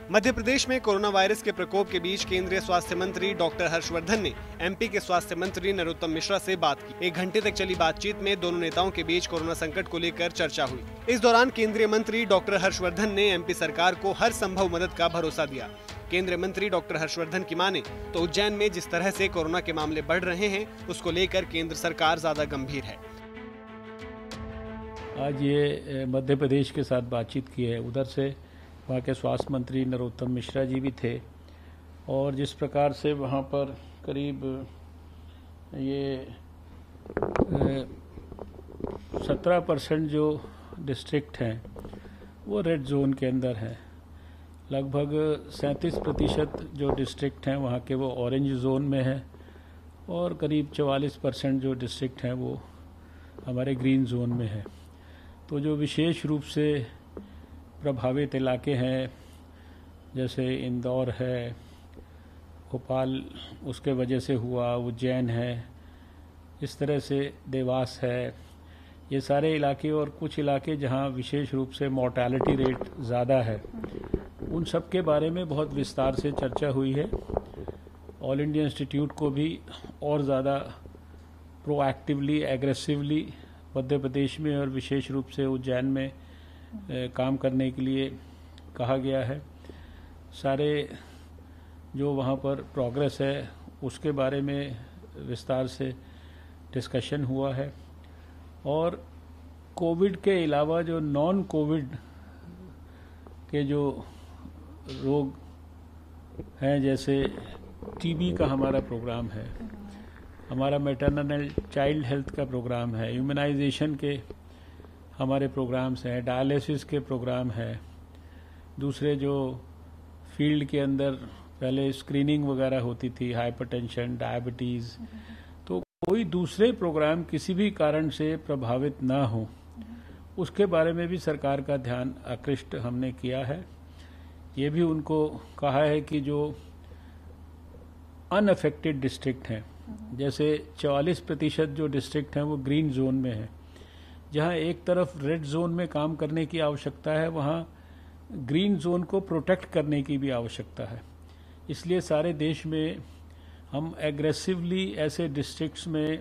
मध्य प्रदेश में corona virus के प्रकोप के बीच केंद्रीय स्वास्थ्य मंत्री डॉक्टर हर्षवर्धन ने एमपी के स्वास्थ्य मंत्री नरोत्तम मिश्रा से बात की। 1 घंटे तक चली बातचीत में दोनों नेताओं के बीच कोरोना संकट को लेकर चर्चा हुई। इस दौरान केंद्रीय मंत्री डॉक्टर हर्षवर्धन ने एमपी सरकार को हर संभव मदद का भरोसा दिया। केंद्रीय मंत्री डॉक्टर हर्षवर्धन की माने तो उज्जैन में जिस तरह से कोरोना के मामले बढ़ रहे हैं, उसको लेकर केंद्र सरकार ज्यादा गंभीर है। आज ये मध्य प्रदेश के साथ बातचीत की है। उधर से वहाँ के स्वास्थ्य मंत्री नरोत्तम मिश्रा जी भी थे और जिस प्रकार से वहाँ पर करीब ये 17% जो डिस्ट्रिक्ट हैं वो रेड जोन के अंदर हैं। लगभग 37% जो डिस्ट्रिक्ट हैं वहाँ के वो ऑरेंज जोन में है और करीब 44% जो डिस्ट्रिक्ट हैं वो हमारे ग्रीन जोन में है। तो जो विशेष रूप से प्रभावित इलाके हैं जैसे इंदौर है, भोपाल उसके वजह से हुआ, उज्जैन है, इस तरह से देवास है, ये सारे इलाके और कुछ इलाके जहां विशेष रूप से मोर्टेलिटी रेट ज़्यादा है, उन सब के बारे में बहुत विस्तार से चर्चा हुई है। ऑल इंडिया इंस्टीट्यूट को भी और ज़्यादा प्रोएक्टिवली, एग्रेसिवली मध्य प्रदेश में और विशेष रूप से उज्जैन में काम करने के लिए कहा गया है। सारे जो वहाँ पर प्रोग्रेस है उसके बारे में विस्तार से डिस्कशन हुआ है और कोविड के अलावा जो नॉन कोविड के जो रोग हैं जैसे टीबी का हमारा प्रोग्राम है, हमारा मैटरनल चाइल्ड हेल्थ का प्रोग्राम है, इम्यूनाइजेशन के हमारे प्रोग्राम्स हैं, डायलिसिस के प्रोग्राम है, दूसरे जो फील्ड के अंदर पहले स्क्रीनिंग वगैरह होती थी, हाइपरटेंशन, डायबिटीज़, तो कोई दूसरे प्रोग्राम किसी भी कारण से प्रभावित ना हो उसके बारे में भी सरकार का ध्यान आकृष्ट हमने किया है। ये भी उनको कहा है कि जो अनअफेक्टेड डिस्ट्रिक्ट हैं, जैसे 44% जो डिस्ट्रिक्ट हैं वो ग्रीन जोन में है, जहां एक तरफ रेड जोन में काम करने की आवश्यकता है, वहां ग्रीन जोन को प्रोटेक्ट करने की भी आवश्यकता है। इसलिए सारे देश में हम एग्रेसिवली ऐसे डिस्ट्रिक्ट्स में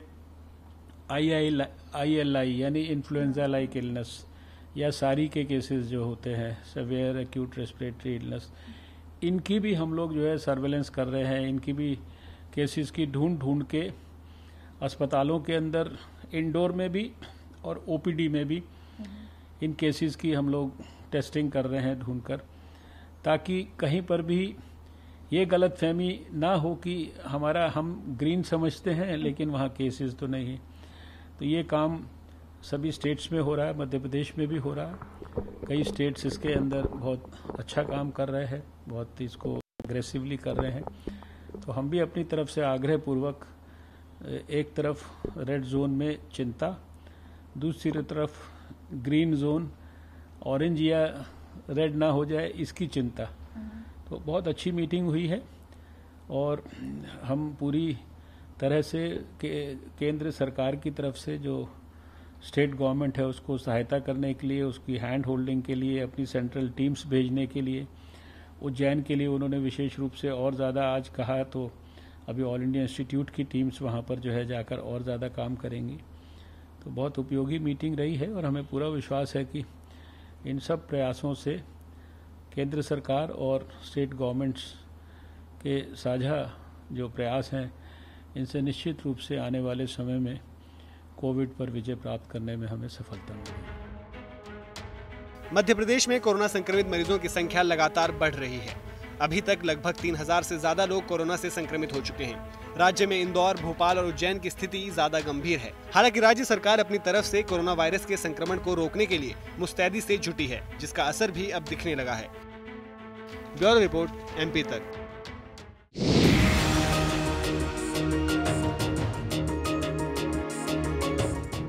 ILI यानी इन्फ्लुएंजा लाइक इलनेस या सारी के केसेस जो होते हैं, सेवियर एक्यूट रेस्पिरेटरी इलनेस, इनकी भी हम लोग जो है सर्वेलेंस कर रहे हैं। इनकी भी केसेस की ढूंढ के अस्पतालों के अंदर इंडोर में भी और OPD में भी इन केसेस की हम लोग टेस्टिंग कर रहे हैं ढूंढकर, ताकि कहीं पर भी ये गलतफहमी ना हो कि हम ग्रीन समझते हैं लेकिन वहाँ केसेस तो नहीं है। तो ये काम सभी स्टेट्स में हो रहा है, मध्य प्रदेश में भी हो रहा है। कई स्टेट्स इसके अंदर बहुत अच्छा काम कर रहे हैं, बहुत इसको एग्रेसिवली कर रहे हैं। तो हम भी अपनी तरफ से आग्रहपूर्वक एक तरफ रेड जोन में चिंता, दूसरी तरफ ग्रीन जोन, ऑरेंज या रेड ना हो जाए इसकी चिंता। तो बहुत अच्छी मीटिंग हुई है और हम पूरी तरह से केंद्र सरकार की तरफ से जो स्टेट गवर्नमेंट है उसको सहायता करने के लिए, उसकी हैंड होल्डिंग के लिए, अपनी सेंट्रल टीम्स भेजने के लिए, उज्जैन के लिए उन्होंने विशेष रूप से और ज़्यादा आज कहा, तो अभी ऑल इंडिया इंस्टीट्यूट की टीम्स वहाँ पर जो है जाकर और ज़्यादा काम करेंगी। तो बहुत उपयोगी मीटिंग रही है और हमें पूरा विश्वास है कि इन सब प्रयासों से केंद्र सरकार और स्टेट गवर्नमेंट्स के साझा जो प्रयास हैं, इनसे निश्चित रूप से आने वाले समय में कोविड पर विजय प्राप्त करने में हमें सफलता मिलेगी। मध्य प्रदेश में कोरोना संक्रमित मरीजों की संख्या लगातार बढ़ रही है। अभी तक लगभग 3000 से ज्यादा लोग कोरोना से संक्रमित हो चुके हैं। राज्य में इंदौर, भोपाल और उज्जैन की स्थिति ज्यादा गंभीर है। हालांकि राज्य सरकार अपनी तरफ से कोरोना वायरस के संक्रमण को रोकने के लिए मुस्तैदी से जुटी है, जिसका असर भी अब दिखने लगा है। ब्यूरो रिपोर्ट, MP तक।